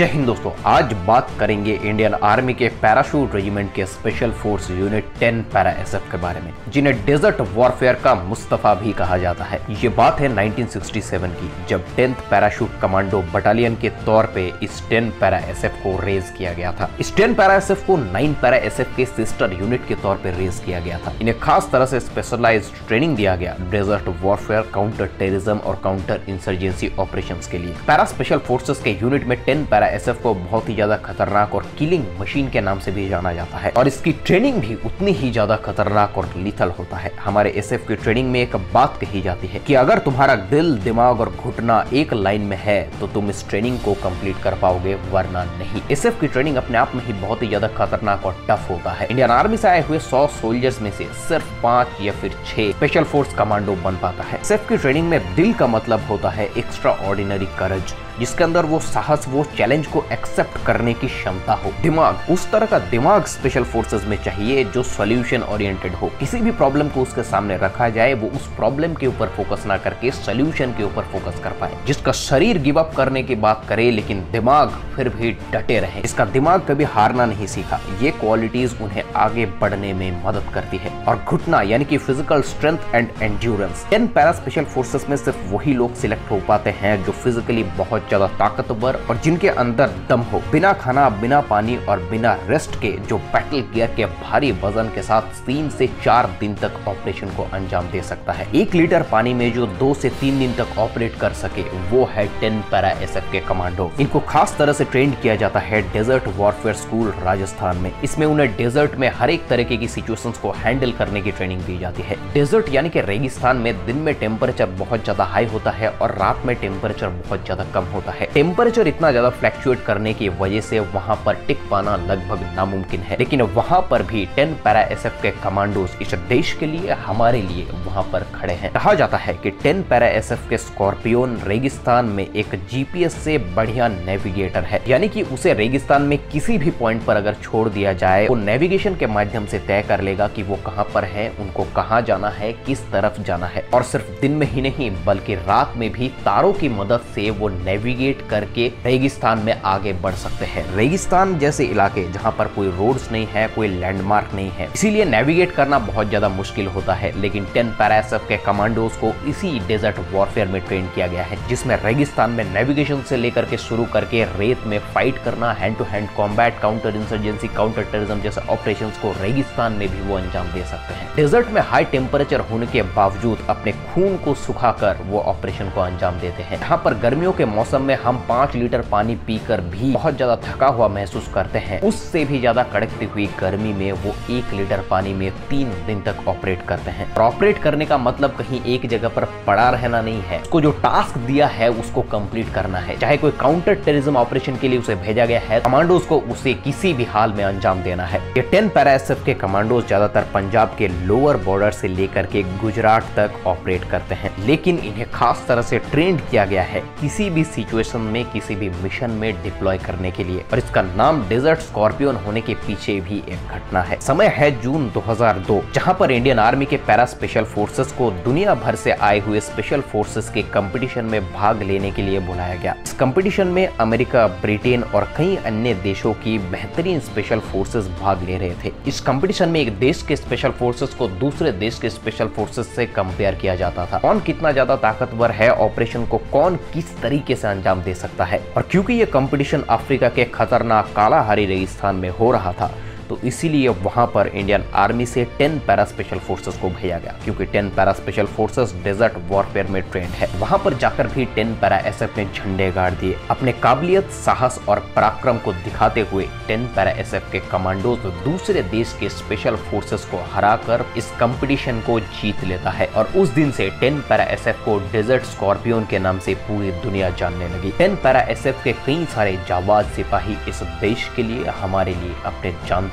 जय हिंद दोस्तों, आज बात करेंगे इंडियन आर्मी के पैराशूट रेजिमेंट के special force unit 10 para SF के बारे में, जिन्हें डेजर्ट वॉरफेयर का मुस्तफा भी कहा जाता है। ये बात है 1967 की, जब 10th पैराशूट कमांडो बटालियन के तौर पे इस 10 पैरा एसएफ को रेज किया गया था। इस 10 पैरा एसएफ को 9 पैरा एसएफ के सिस्टर यूनिट के तौर पे रेज किया गया था। इन्हें खास तरह से स्पेशलाइज्ड ट्रेनिंग दिया गया डेजर्ट वॉरफेयर, काउंटर टेररिज्म और काउंटर इंसर्जेंसी ऑपरेशंस के लिए। पैरा स्पेशल फोर्सेस के यूनिट में 10 पैरा एसएफ को बहुत ही ज्यादा खतरनाक और किलिंग मशीन के नाम से भी जाना जाता है, और इसकी ट्रेनिंग भी उतनी ही ज्यादा खतरनाक और लीथल होता है। हमारे एसएफ की ट्रेनिंग में एक बात कही जाती है कि अगर तुम्हारा दिल, दिमाग और घुटना एक लाइन में है तो तुम इस ट्रेनिंग को कंप्लीट कर पाओगे, वरना नहीं। एसएफ की ट्रेनिंग अपने आप में ही बहुत ही ज्यादा खतरनाक और टफ होता है। इंडियन आर्मी से आए हुए 100 सोल्जर्स में से सिर्फ 5 या फिर 6 स्पेशल फोर्स कमांडो बन पाता है। एसएफ की ट्रेनिंग में दिल का मतलब होता है एक्स्ट्रा ऑर्डिनरी करेज, जिसके अंदर वो साहस, वो चैलेंज को एक्सेप्ट करने की क्षमता हो। दिमाग, उस तरह का दिमाग स्पेशल फोर्सेस में चाहिए जो सॉल्यूशन ओरिएंटेड हो। किसी भी प्रॉब्लम को उसके सामने रखा जाए, वो उस प्रॉब्लम के ऊपर फोकस ना करके सॉल्यूशन के ऊपर फोकस कर पाए। जिसका शरीर गिव अप करने की बात करे लेकिन दिमाग फिर भी डटे रहे। इसका दिमाग कभी हारना नहीं सीखा। ये क्वालिटीज उन्हें आगे बढ़ने में मदद करती है। और घुटना यानी कि physical strength and endurance. 10 para special forces में सिर्फ वही लोग सिलेक्ट हो पाते हैं जो फिजिकली बहुत ज्यादा ताकतवर और जिनके अंदर दम हो। बिना खाना, बिना पानी और बिना रेस्ट के जो बैटल गियर के भारी वजन के साथ 3 से 4 दिन तक ऑपरेशन को अंजाम दे सकता है। 1 लीटर पानी में जो 2 से 3 दिन तक ऑपरेट कर सके, वो है 10 पैरा एसएफ के कमांडो। इनको खास तरह से ट्रेन किया जाता है डेजर्ट वॉरफेयर स्कूल राजस्थान में। इसमें उन्हें डेजर्ट में हर एक तरीके की सिचुएशंस को हैंडल करने की ट्रेनिंग दी जाती है। डेजर्ट यानी कि रेगिस्तान में दिन में टेम्परेचर बहुत ज्यादा हाई होता है और रात में टेम्परेचर बहुत ज्यादा कम होता है। टेम्परेचर इतना ज्यादा फ्लैक्चुएट करने की वजह से वहां पर टिक पाना लगभग नामुमकिन है, लेकिन वहां पर भी 10 पैरा एसएफ के कमांडोज इस देश के लिए, हमारे लिए वहां पर खड़े हैं। कहा जाता है कि 10 पैरा एसएफ के स्कॉर्पियोन रेगिस्तान में एक जीपीएस से बढ़िया नेविगेटर है, यानी कि उसे रेगिस्तान में किसी भी पॉइंट पर अगर छोड़ दिया जाए, वो नेविगेशन के माध्यम से तय कर लेगा कि वो कहां पर है, उनको कहां जाना है, किस तरफ जाना है। और सिर्फ दिन में ही नहीं बल्कि रात में भी तारों की मदद से वो नेविगेट करके रेगिस्तान में आगे बढ़ सकते हैं। रेगिस्तान जैसे इलाके जहां पर कोई रोड्स नहीं है, कोई लैंडमार्क नहीं है, इसीलिए नेविगेट करना बहुत ज्यादा मुश्किल होता है। लेकिन 10 पैरा एसएफ के कमांडोज को इसी डेजर्ट वॉरफेयर में ट्रेन किया गया है, जिसमें रेगिस्तान में नेविगेशन से लेकर के शुरू करके रेत में फाइट करना, hand to hand combat, counter insurgency, counter terrorism जैसे ऑपरेशंस को रेगिस्तान में भी वो अंजाम दे सकते हैं। डेजर्ट में हाई टेम्परेचर होने के बावजूद अपने खून को सुखाकर वो ऑपरेशन को अंजाम देते हैं। यहाँ पर गर्मियों के मौसम में हम 5 लीटर पानी पीकर भी बहुत ज्यादा थका हुआ महसूस करते हैं, उससे भी ज्यादा कड़कती हुई गर्मी में वो 1 लीटर पानी में 3 दिन तक ऑपरेट करते हैं। और ऑपरेट करने का मतलब कहीं एक जगह पर पड़ा रहना नहीं है। उसको जो टास्क दिया है उसको कंप्लीट करना है। चाहे कोई काउंटर टेररिज्म ऑपरेशन के लिए उसे भेजा गया है, कमांडोज को उसे किसी भी हाल में अंजाम देना है। ये 10 पैरा एसएफ के कमांडोज ज्यादातर पंजाब के लोअर बॉर्डर से लेकर के गुजरात तक ऑपरेट करते हैं, लेकिन इन्हें खास तरह से ट्रेन किया गया है किसी भी सिचुएशन में, किसी भी मिशन में डिप्लॉय करने के लिए। और इसका नाम डेजर्ट स्कॉर्पियन होने के पीछे भी एक घटना है। समय है जून 2002, जहां पर इंडियन आर्मी के पैरा स्पेशल फोर्सेस को दुनिया भर से आए हुए स्पेशल फोर्सेस के कंपटीशन में भाग लेने के लिए बुलाया गया। इस कंपटीशन में अमेरिका, ब्रिटेन और कई अन्य देशों की बेहतरीन स्पेशल फोर्सेस भाग ले रहे थे। इस कंपटीशन में एक देश के स्पेशल फोर्सेस को दूसरे देश के स्पेशल फोर्सेस से कंपेयर किया जाता था। कौन कितना ज्यादा ताकतवर है, ऑपरेशन को कौन किस तरीके से अंजाम दे सकता है। और क्योंकि ये कंपटीशन अफ्रीका के खतरनाक कालाहारी रेगिस्तान में हो रहा था, तो इसीलिए वहां पर इंडियन आर्मी से 10 पैरा स्पेशल फोर्सेस को भेजा गया, क्योंकि 10 para special forces desert warfare में ट्रेंड है। वहां पर जाकर भी 10 पैरा एसएफ ने झंडे गाड़ दिए। अपने काबिलियत, साहस और पराक्रम को दिखाते हुए 10 पैरा एसएफ के कमांडोज दूसरे देश के स्पेशल फोर्सेस को हराकर इस कंपटीशन को जीत लेता है। और उस दिन से 10 पैरा एसएफ को डेजर्ट स्कॉर्पियन के नाम से पूरी दुनिया जानने लगी। 10 पैरा एसएफ के कई सारे जाबाज सिपाही इस देश के लिए, हमारे लिए अपने जान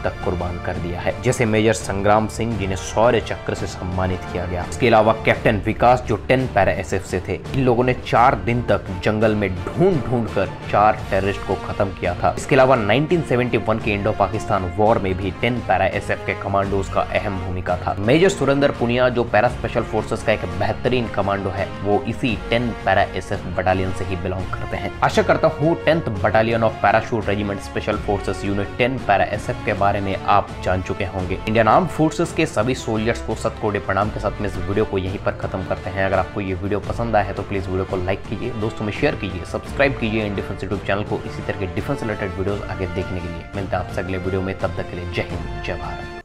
तक कुर्बान कर दिया है, जैसे मेजर संग्राम सिंह जिन्हें शौर्य चक्र से सम्मानित किया गया। इसके अलावा कैप्टन विकास जो 10 पैरा एसएफ से थे। इन लोगों ने 4 दिन तक जंगल में ढूंढ कर 4 टेररिस्ट को खत्म किया था। इसके अलावा 1971 के इंडो पाकिस्तान वॉर में भी 10 पैरा एसएफ के कमांडोज का अहम भूमिका था। मेजर सुरेंद्र पुनिया जो पैरा स्पेशल फोर्सेस का एक बेहतरीन कमांडो है, वो इसी 10 पैरा एसएफ बटालियन से ही बिलोंग करते हैं। आशा करता हूँ 10th battalion of parachute regiment special forces unit 10 para SF के बारे में आप जान चुके होंगे। इंडियन आर्म फोर्सेस के सभी सोल्जर्स को सतकोटि प्रणाम के साथ में इस वीडियो को यहीं पर खत्म करते हैं। अगर आपको ये वीडियो पसंद आया है तो प्लीज वीडियो को लाइक कीजिए, दोस्तों में शेयर कीजिए, सब्सक्राइब कीजिए इन डिफेंस यूट्यूब चैनल को इसी तरह के डिफेंस रिलेटेड वीडियोस आगे देखने के लिए। मिलते हैं आपसे अगले वीडियो में, तब तक के लिए जय हिंद जय भारत।